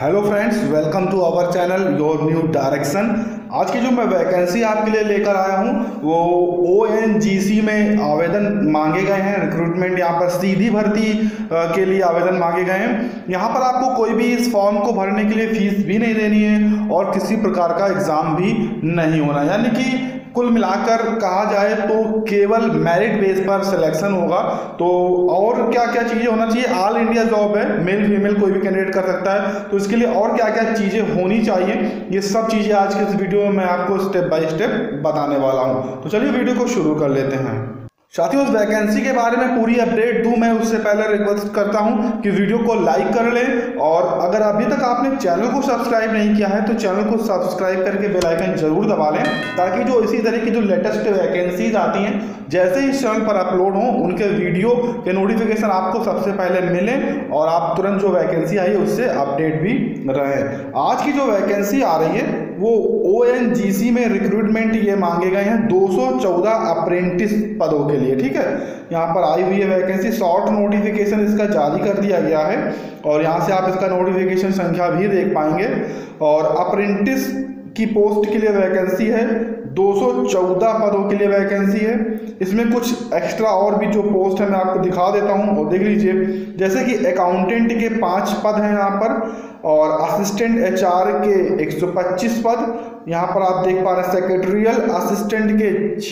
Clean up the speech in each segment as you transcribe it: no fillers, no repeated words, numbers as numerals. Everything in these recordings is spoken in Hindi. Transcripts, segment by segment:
Hello friends, welcome to our channel your new direction. आज की जो मैं वैकेंसी आपके लिए लेकर आया हूँ वो ONGC में आवेदन मांगे गए हैं। रिक्रूटमेंट यहाँ पर सीधी भर्ती के लिए आवेदन मांगे गए हैं। यहाँ पर आपको कोई भी इस फॉर्म को भरने के लिए फीस भी नहीं देनी है और किसी प्रकार का एग्ज़ाम भी नहीं होना, यानी कि कुल मिलाकर कहा जाए तो केवल मेरिट बेस पर सिलेक्शन होगा। तो और क्या क्या चीज़ें होना चाहिए, ऑल इंडिया जॉब है, मेल फीमेल कोई भी कैंडिडेट कर सकता है, तो इसके लिए और क्या क्या चीज़ें होनी चाहिए, ये सब चीज़ें आज के इस वीडियो में मैं आपको स्टेप बाय स्टेप बताने वाला हूँ। तो चलिए वीडियो को शुरू कर लेते हैं। साथियों, उस वैकेंसी के बारे में पूरी अपडेट दूं मैं उससे पहले रिक्वेस्ट करता हूं कि वीडियो को लाइक कर लें, और अगर अभी तक आपने चैनल को सब्सक्राइब नहीं किया है तो चैनल को सब्सक्राइब करके बेल आइकन जरूर दबा लें, ताकि जो इसी तरह की जो लेटेस्ट वैकेंसीज आती हैं जैसे ही चैनल पर अपलोड हों उनके वीडियो के नोटिफिकेशन आपको सबसे पहले मिले और आप तुरंत जो वैकेंसी आई है उससे अपडेट भी रहें। आज की जो वैकेंसी आ रही है वो ONGC में रिक्रूटमेंट ये मांगे गए हैं 214 अप्रेंटिस पदों के लिए। ठीक है, यहाँ पर आई हुई है वैकेंसी, शॉर्ट नोटिफिकेशन इसका जारी कर दिया गया है और यहाँ से आप इसका नोटिफिकेशन संख्या भी देख पाएंगे। और अप्रेंटिस की पोस्ट के लिए वैकेंसी है, 214 पदों के लिए वैकेंसी है। इसमें कुछ एक्स्ट्रा और भी जो पोस्ट है मैं आपको दिखा देता हूँ और देख लीजिए। जैसे कि अकाउंटेंट के 5 पद हैं यहाँ पर, और असिस्टेंट HR के 125 पद, यहाँ पर आप देख पा रहे हैं सेक्रेटरियल असिस्टेंट के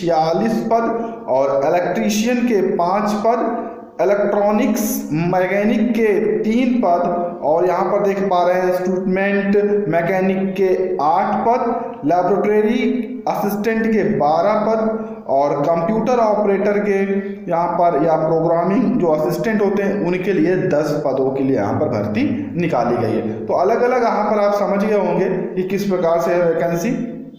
46 पद, और इलेक्ट्रीशियन के 5 पद, इलेक्ट्रॉनिक्स मैकेनिक के 3 पद, और यहाँ पर देख पा रहे हैं इंस्ट्रूमेंट मैकेनिक के 8 पद, लैबोरेटरी असिस्टेंट के 12 पद, और कंप्यूटर ऑपरेटर के यहाँ पर या प्रोग्रामिंग जो असिस्टेंट होते हैं उनके लिए 10 पदों के लिए यहाँ पर भर्ती निकाली गई है। तो अलग अलग यहाँ पर आप समझ गए होंगे कि किस प्रकार से है वैकेंसी।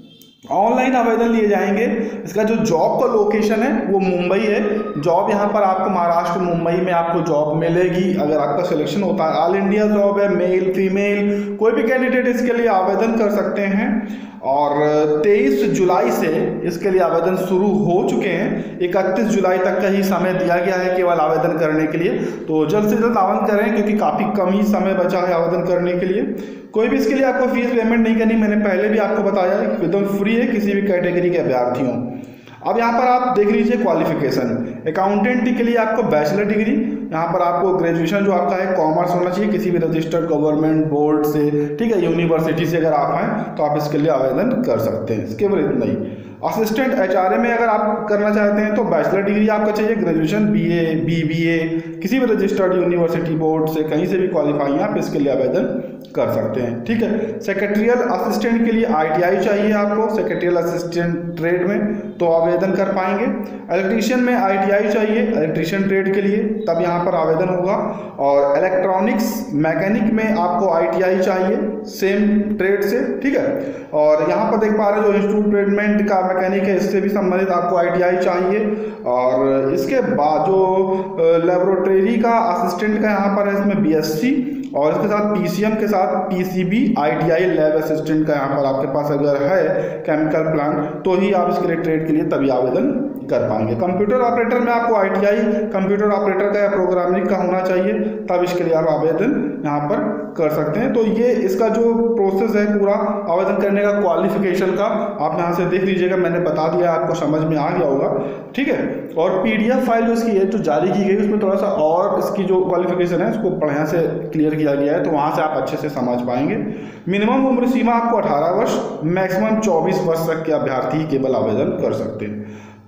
ऑनलाइन आवेदन लिए जाएंगे। इसका जो जॉब का लोकेशन है वो मुंबई है। जॉब यहाँ पर आपको महाराष्ट्र मुंबई में आपको जॉब मिलेगी अगर आपका सिलेक्शन होता है। ऑल इंडिया जॉब है, मेल फीमेल कोई भी कैंडिडेट इसके लिए आवेदन कर सकते हैं, और 23 जुलाई से इसके लिए आवेदन शुरू हो चुके हैं। 31 जुलाई तक का ही समय दिया गया है केवल आवेदन करने के लिए, तो जल्द से जल्द आवेदन करें क्योंकि काफ़ी कम ही समय बचा है आवेदन करने के लिए। कोई भी इसके लिए आपको फीस पेमेंट नहीं करनी, मैंने पहले भी आपको बताया है, एकदम फ्री है किसी भी कैटेगरी के अभ्यर्थियों। अब यहाँ पर आप देख लीजिए क्वालिफिकेशन। अकाउंटेंट के लिए आपको बैचलर डिग्री, यहाँ पर आपको ग्रेजुएशन जो आपका है कॉमर्स होना चाहिए किसी भी रजिस्टर्ड गवर्नमेंट बोर्ड से, ठीक है, यूनिवर्सिटी से अगर आप हैं तो आप इसके लिए आवेदन कर सकते हैं। इसके बाद इतना ही। असिस्टेंट HRA में अगर आप करना चाहते हैं तो बैचलर डिग्री आपका चाहिए, ग्रेजुएशन BA BBA किसी भी रजिस्टर्ड यूनिवर्सिटी बोर्ड से कहीं से भी क्वालिफाई आप इसके लिए आवेदन कर सकते हैं। ठीक है, सेक्रेटरियल असिस्टेंट के लिए ITI चाहिए आपको, सेक्रेटरियल असिस्टेंट ट्रेड में तो आवेदन कर पाएंगे। इलेक्ट्रीशियन में ITI चाहिए इलेक्ट्रीशियन ट्रेड के लिए, तब यहाँ पर आवेदन होगा। और इलेक्ट्रॉनिक्स मैकेनिक में आपको ITI चाहिए सेम ट्रेड से, ठीक है। और यहाँ पर देख पा रहे हैं जो इंस्ट्रूमेंट का मैकेनिक है इससे भी संबंधित आपको ITI चाहिए। और इसके बाद जो लेबोरेटरी का असिस्टेंट का यहाँ पर है इसमें BSc, और इसके साथ PCM के साथ PCB ITI लैब असिस्टेंट का यहाँ पर आपके पास अगर है केमिकल प्लांट तो ही आप इसके लिए ट्रेड के लिए तभी आवेदन कर पाएंगे। कंप्यूटर ऑपरेटर में आपको ITI कंप्यूटर ऑपरेटर का या प्रोग्रामिंग का होना चाहिए, तब इसके लिए आप आवेदन यहाँ पर कर सकते हैं। तो ये इसका जो प्रोसेस है पूरा आवेदन करने का, क्वालिफिकेशन का, आप यहाँ से देख लीजिएगा, मैंने बता दिया, आपको समझ में आ गया होगा। ठीक है, और PDF फाइल जो इसकी है जो जारी की गई उसमें थोड़ा सा और इसकी जो क्वालिफिकेशन है उसको बढ़िया से क्लियर किया गया है, तो वहाँ से आप अच्छे से समझ पाएंगे। मिनिमम उम्र सीमा आपको 18 वर्ष, मैक्सिमम 24 वर्ष तक के अभ्यर्थी केवल आवेदन कर सकते हैं।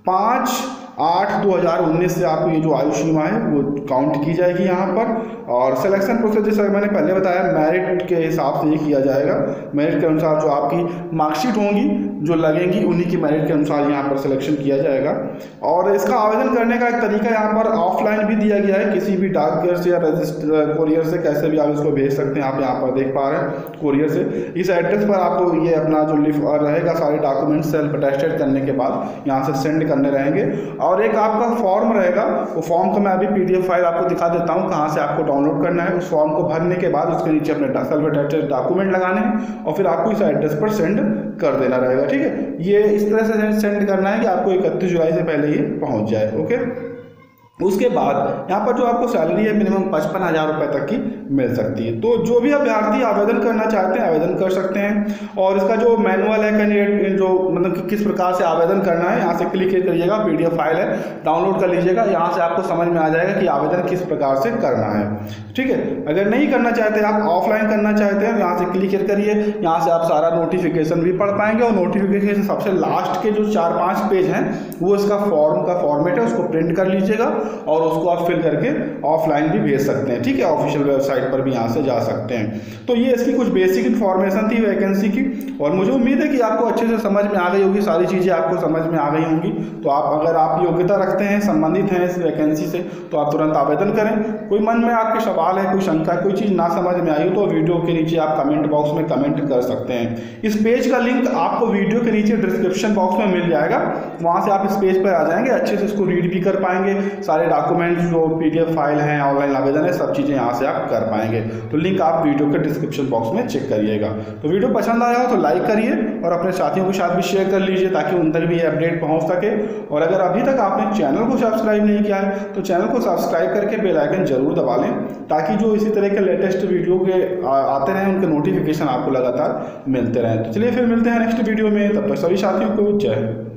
5/8/2019 से आपको ये जो आयु सीमा है वो काउंट की जाएगी यहाँ पर। और सिलेक्शन प्रोसेस जैसा मैंने पहले बताया मेरिट के हिसाब से ये किया जाएगा। मेरिट के अनुसार जो आपकी मार्कशीट होंगी जो लगेंगी उन्हीं की मेरिट के अनुसार यहाँ पर सिलेक्शन किया जाएगा। और इसका आवेदन करने का एक तरीका यहाँ पर ऑफलाइन भी दिया गया है, किसी भी डाकघर से या रजिस्टर कोरियर से कैसे भी आप इसको भेज सकते हैं। आप यहाँ पर देख पा रहे हैं कोरियर से। इस एड्रेस पर आपको ये अपना जो लिस्ट रहेगा सारे डॉक्यूमेंट सेल्फ अटेस्टेड करने के बाद यहाँ से सेंड करने रहेंगे। और एक आपका फॉर्म रहेगा, वो फॉर्म को मैं अभी PDF फाइल आपको दिखा देता हूँ कहाँ से आपको डाउनलोड करना है। उस फॉर्म को भरने के बाद उसके नीचे अपने सेल्फ अटेस्टेड डॉक्यूमेंट लगाने हैं और फिर आपको इस एड्रेस पर सेंड कर देना रहेगा। ठीक है, ये इस तरह से सेंड करना है कि आपको 31 जुलाई से पहले ये पहुँच जाए। ओके, उसके बाद यहाँ पर जो आपको सैलरी है मिनिमम 55,000 रुपये तक की मिल सकती है। तो जो भी अभ्यर्थी आवेदन करना चाहते हैं आवेदन कर सकते हैं। और इसका जो मैनुअल है कैंडिडेट जो मतलब कि किस प्रकार से आवेदन करना है, यहाँ से क्लिक करिएगा, PDF फाइल है डाउनलोड कर लीजिएगा। यहाँ से आपको समझ में आ जाएगा कि आवेदन किस प्रकार से करना है। ठीक है, अगर नहीं करना चाहते आप ऑफलाइन करना चाहते हैं, यहाँ से क्लिक करिए। यहाँ से आप सारा नोटिफिकेशन भी पढ़ पाएंगे और नोटिफिकेशन सबसे लास्ट के जो 4-5 पेज हैं वो इसका फॉर्म का फॉर्मेट है, उसको प्रिंट कर लीजिएगा और उसको आप फिल करके ऑफलाइन भी भेज सकते हैं। ठीक है, ऑफिशियल वेबसाइट पर भी यहाँ से जा सकते हैं। तो ये इसकी कुछ बेसिक इन्फॉर्मेशन थी वैकेंसी की, और मुझे उम्मीद है कि आपको अच्छे से समझ में आ गई होगी, सारी चीज़ें आपको समझ में आ गई होंगी। तो अगर आप योग्यता रखते हैं, संबंधित हैं इस वैकेंसी से, तो आप तुरंत आवेदन करें। कोई मन में आपके सवाल है, कोई शंका, कोई चीज़ ना समझ में आई हो तो वीडियो के नीचे आप कमेंट बॉक्स में कमेंट कर सकते हैं। इस पेज का लिंक आपको वीडियो के नीचे डिस्क्रिप्शन बॉक्स में मिल जाएगा, वहाँ से आप इस पेज पर आ जाएंगे, अच्छे से इसको रीड भी कर पाएंगे। सारे डॉक्यूमेंट्स जो PDF फाइल हैं, ऑनलाइन आवेदन है, सब चीज़ें यहाँ से आप कर पाएंगे। तो लिंक आप वीडियो के डिस्क्रिप्शन बॉक्स में चेक करिएगा। तो वीडियो पसंद आया हो तो लाइक करिए और अपने साथियों के साथ भी शेयर कर लीजिए ताकि उन तक भी ये अपडेट पहुँच सके। और अगर अभी तक आपने चैनल को सब्सक्राइब नहीं किया है तो चैनल को सब्सक्राइब करके बेल आइकन जरूर दबा लें, ताकि जो इसी तरह के लेटेस्ट वीडियो के आते रहें उनके नोटिफिकेशन आपको लगातार मिलते रहें। तो चलिए फिर मिलते हैं नेक्स्ट वीडियो में, तब तक सभी साथियों को जय हिंद।